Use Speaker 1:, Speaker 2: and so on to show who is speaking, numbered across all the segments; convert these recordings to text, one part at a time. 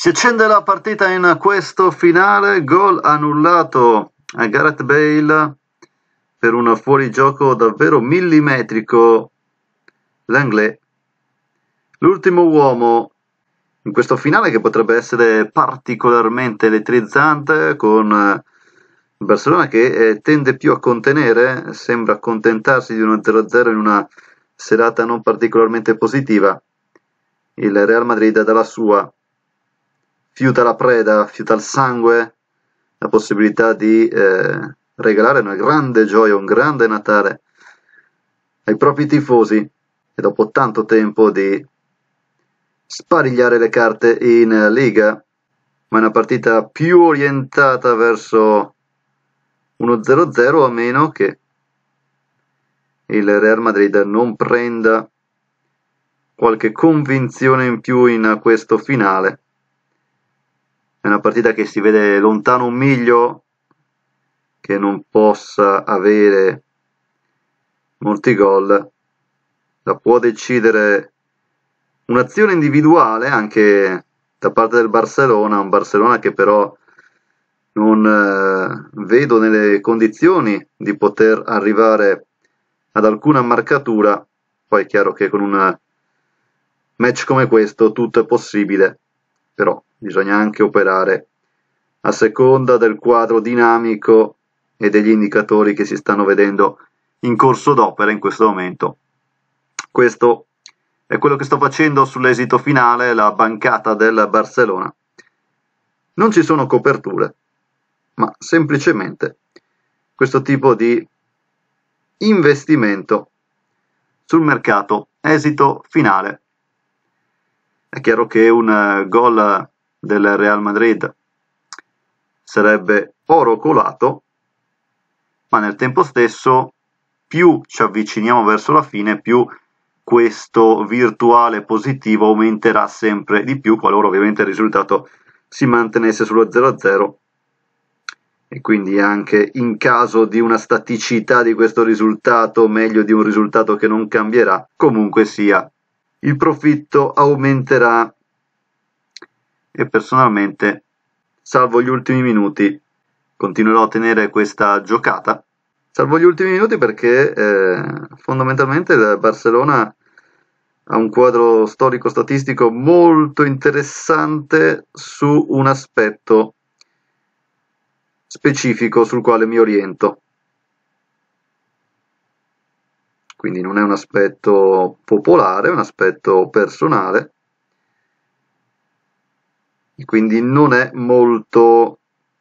Speaker 1: Si accende la partita in questo finale, gol annullato a Gareth Bale per un fuorigioco davvero millimetrico. Lenglet, l'ultimo uomo in questo finale che potrebbe essere particolarmente elettrizzante, con il Barcellona che tende più a contenere, sembra accontentarsi di uno 0-0 in una serata non particolarmente positiva. Il Real Madrid dalla sua fiuta la preda, fiuta il sangue, la possibilità di regalare una grande gioia, un grande Natale ai propri tifosi e dopo tanto tempo di sparigliare le carte in Liga, ma è una partita più orientata verso uno 0-0, a meno che il Real Madrid non prenda qualche convinzione in più in questo finale. È una partita che si vede lontano un miglio, che non possa avere molti gol. La può decidere un'azione individuale anche da parte del Barcellona, un Barcellona che però non vedo nelle condizioni di poter arrivare ad alcuna marcatura. Poi è chiaro che con un match come questo tutto è possibile, però bisogna anche operare a seconda del quadro dinamico e degli indicatori che si stanno vedendo in corso d'opera in questo momento. Questo è quello che sto facendo sull'esito finale, la bancata del Barcellona. Non ci sono coperture, ma semplicemente questo tipo di investimento sul mercato, esito finale. È chiaro che un gol del Real Madrid sarebbe oro colato, ma nel tempo stesso più ci avviciniamo verso la fine, più questo virtuale positivo aumenterà sempre di più, qualora ovviamente il risultato si mantenesse sullo 0-0, e quindi anche in caso di una staticità di questo risultato, meglio di un risultato che non cambierà, comunque sia, il profitto aumenterà. E personalmente, salvo gli ultimi minuti, continuerò a tenere questa giocata. Salvo gli ultimi minuti perché fondamentalmente il Barcellona ha un quadro storico-statistico molto interessante su un aspetto specifico sul quale mi oriento. Quindi non è un aspetto popolare, è un aspetto personale, e quindi non è molto,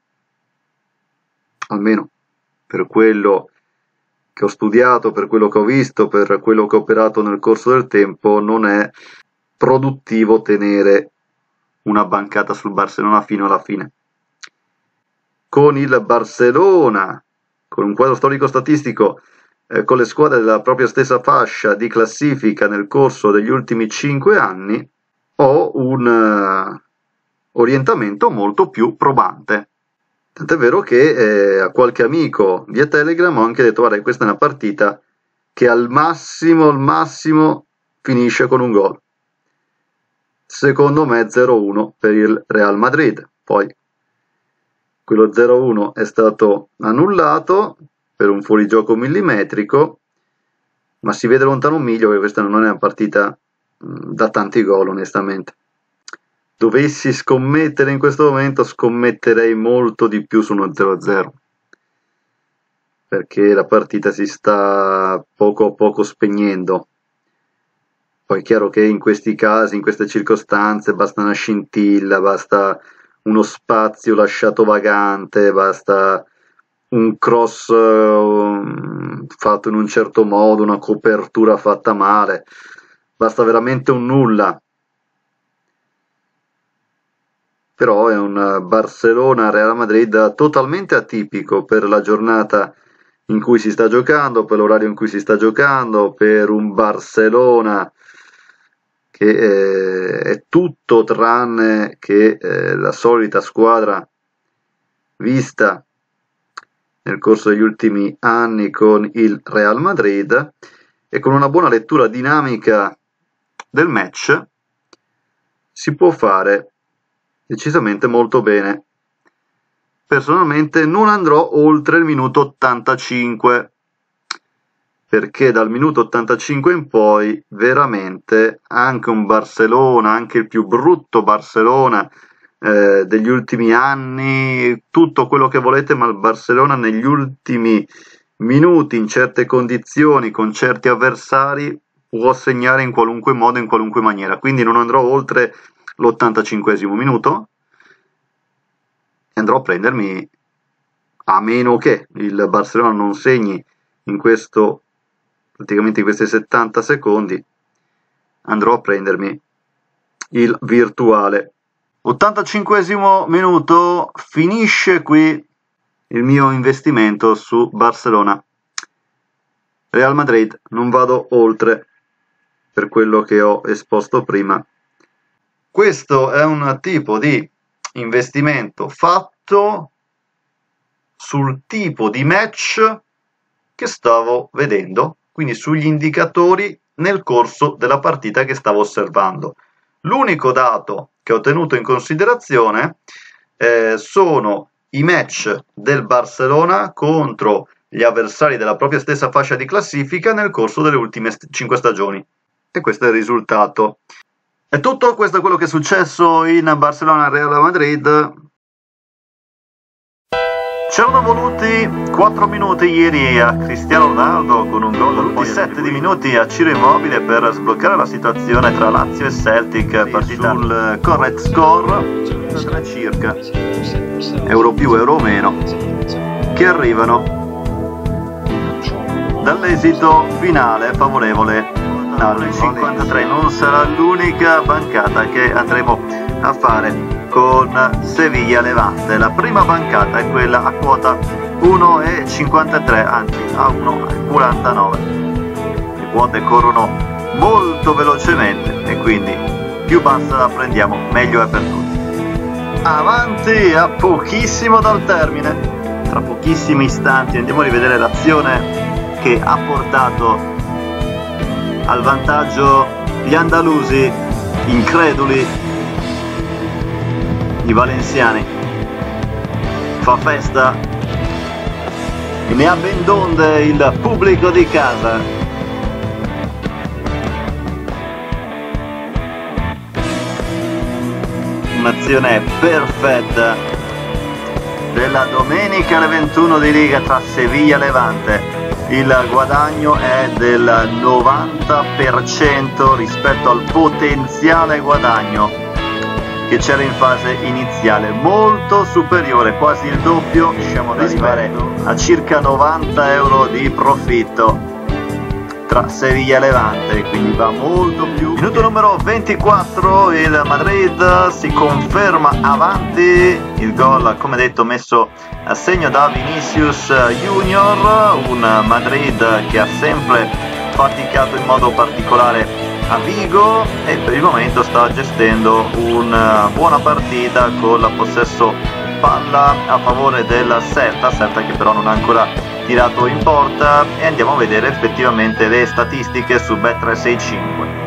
Speaker 1: almeno per quello che ho studiato, per quello che ho visto, per quello che ho operato nel corso del tempo, non è produttivo tenere una bancata sul Barcellona fino alla fine. Con il Barcellona, con un quadro storico-statistico, con le squadre della propria stessa fascia di classifica nel corso degli ultimi 5 anni, ho un orientamento molto più probante. Tant'è vero che a qualche amico via Telegram ho anche detto: guarda, questa è una partita che al massimo finisce con un gol. Secondo me 0-1 per il Real Madrid. Poi quello 0-1 è stato annullato per un fuorigioco millimetrico, ma si vede lontano un miglio che questa non è una partita da tanti gol, onestamente. Dovessi scommettere in questo momento, scommetterei molto di più su uno 0-0, perché la partita si sta poco a poco spegnendo. Poi è chiaro che in questi casi, in queste circostanze, basta una scintilla, basta uno spazio lasciato vagante, basta un cross fatto in un certo modo, una copertura fatta male, basta veramente un nulla. Però è un Barcellona-Real Madrid totalmente atipico per la giornata in cui si sta giocando, per l'orario in cui si sta giocando, per un Barcellona che è tutto tranne che la solita squadra vista nel corso degli ultimi anni con il Real Madrid, e con una buona lettura dinamica del match si può fare decisamente molto bene. Personalmente non andrò oltre il minuto 85, perché dal minuto 85 in poi veramente anche un Barcellona, anche il più brutto Barcellona degli ultimi anni, tutto quello che volete, ma il Barcellona negli ultimi minuti, in certe condizioni, con certi avversari, può segnare in qualunque modo, in qualunque maniera. Quindi non andrò oltre l'85esimo minuto e andrò a prendermi, a meno che il Barcellona non segni in questo, praticamente in questi 70 secondi, andrò a prendermi il virtuale. 85esimo minuto, finisce qui il mio investimento su Barcellona. Real Madrid, non vado oltre per quello che ho esposto prima. Questo è un tipo di investimento fatto sul tipo di match che stavo vedendo, quindi sugli indicatori nel corso della partita che stavo osservando. L'unico dato che ho tenuto in considerazione sono i match del Barcellona contro gli avversari della propria stessa fascia di classifica nel corso delle ultime 5 stagioni. E questo è il risultato. È tutto, questo è quello che è successo in Barcellona-Real Madrid. C'erano voluti 4 minuti ieri a Cristiano Ronaldo con un gol, voluti 7 di minuti a Ciro Immobile per sbloccare la situazione tra Lazio e Celtic, partita sul correct score, 3 circa, euro più, euro meno, che arrivano dall'esito finale favorevole al 53. Non sarà l'unica bancata che andremo a fare con Sevilla Levante. La prima bancata è quella a quota 1,53, anzi a 1,49. Le quote corrono molto velocemente e quindi più bassa la prendiamo meglio è per tutti. Avanti a pochissimo dal termine, tra pochissimi istanti andiamo a rivedere l'azione che ha portato al vantaggio gli andalusi increduli. I valenziani. Fa festa e ne ha ben donde il pubblico di casa. Un'azione perfetta della domenica alle 21 di Liga tra Sevilla e Levante. Il guadagno è del 90% rispetto al potenziale guadagno che c'era in fase iniziale, molto superiore, quasi il doppio. Riusciamo ad arrivare a circa 90 euro di profitto tra Sevilla e Levante, quindi va molto più. Minuto numero 24, il Madrid si conferma avanti, il gol come detto messo a segno da Vinicius Junior, un Madrid che ha sempre faticato in modo particolare a Vigo e per il momento sta gestendo una buona partita con la possesso palla a favore del Celta che però non ha ancora tirato in porta, e andiamo a vedere effettivamente le statistiche su Bet365.